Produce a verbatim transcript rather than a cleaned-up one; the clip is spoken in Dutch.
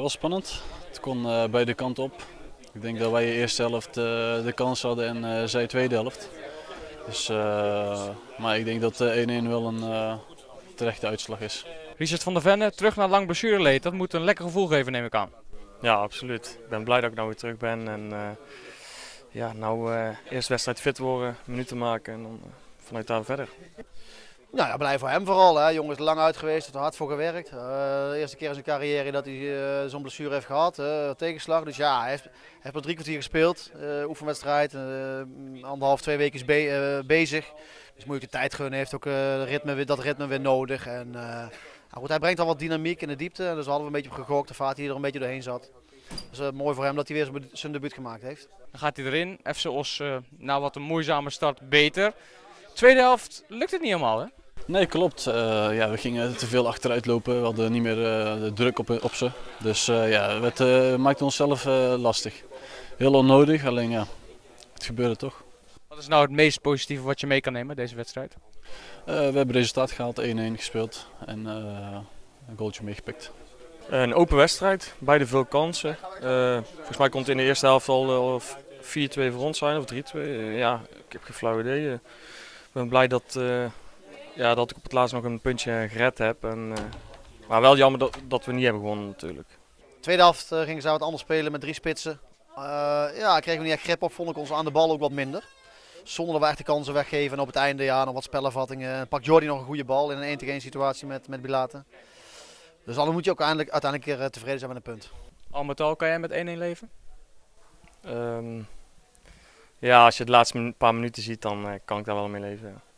wel spannend. Het kon uh, beide kanten op. Ik denk dat wij de eerste helft uh, de kans hadden en uh, zij de tweede helft. Dus, uh, maar ik denk dat één-één wel een uh, terechte uitslag is. Richard van der Venne, terug naar lang blessureleed. Dat moet een lekker gevoel geven, neem ik aan. Ja, absoluut. Ik ben blij dat ik nou weer terug ben. En uh, ja, nou uh, eerst wedstrijd fit worden, minuten maken en dan uh, vanuit daar verder. Nou ja, blij voor hem vooral. Hè. Jongen is er lang uit geweest, heeft er hard voor gewerkt. Uh, de eerste keer in zijn carrière dat hij uh, zo'n blessure heeft gehad, uh, tegenslag. Dus ja, hij heeft, hij heeft maar drie kwartier gespeeld, uh, oefenwedstrijd. Uh, anderhalf, twee weken is be uh, bezig. Dus moet je de tijd gunnen, heeft ook uh, ritme, dat ritme weer nodig. En, uh, nou goed, hij brengt al wat dynamiek in de diepte, dus we hadden we een beetje op gegokt. De vaart die er een beetje doorheen zat. Dus uh, mooi voor hem dat hij weer zijn debuut gemaakt heeft. Dan gaat hij erin, F C Os uh, na wat een moeizame start beter. Tweede helft lukt het niet helemaal, hè? Nee, klopt. Uh, ja, we gingen te veel achteruit lopen. We hadden niet meer uh, de druk op, op ze. Dus uh, ja, het uh, maakte onszelf uh, lastig. Heel onnodig, alleen ja, het gebeurde toch. Wat is nou het meest positieve wat je mee kan nemen deze wedstrijd? Uh, we hebben resultaat gehaald, één-één gespeeld en uh, een goaltje meegepikt. Een open wedstrijd, beide veel kansen. Uh, volgens mij kon het in de eerste helft al vier twee voor ons zijn of drie twee. Uh, ja, ik heb geen flauw idee. Uh, ik ben blij dat... Uh, Ja, dat ik op het laatst nog een puntje gered heb. En, uh, maar wel jammer dat, dat we niet hebben gewonnen natuurlijk. Tweede helft uh, gingen ze wat anders spelen met drie spitsen. Uh, ja, kregen we niet echt grip op, vond ik ons aan de bal ook wat minder. Zonder dat we echt de kansen weggeven en op het einde ja, nog wat spelervattingen. Pakt Jordi nog een goede bal in een één tegen één situatie met, met Bilate. Dus dan moet je ook uiteindelijk, uiteindelijk uh, tevreden zijn met een punt. Al met al kan jij met één-één leven? Um, ja, als je de laatste paar minuten ziet dan uh, kan ik daar wel mee leven. Ja.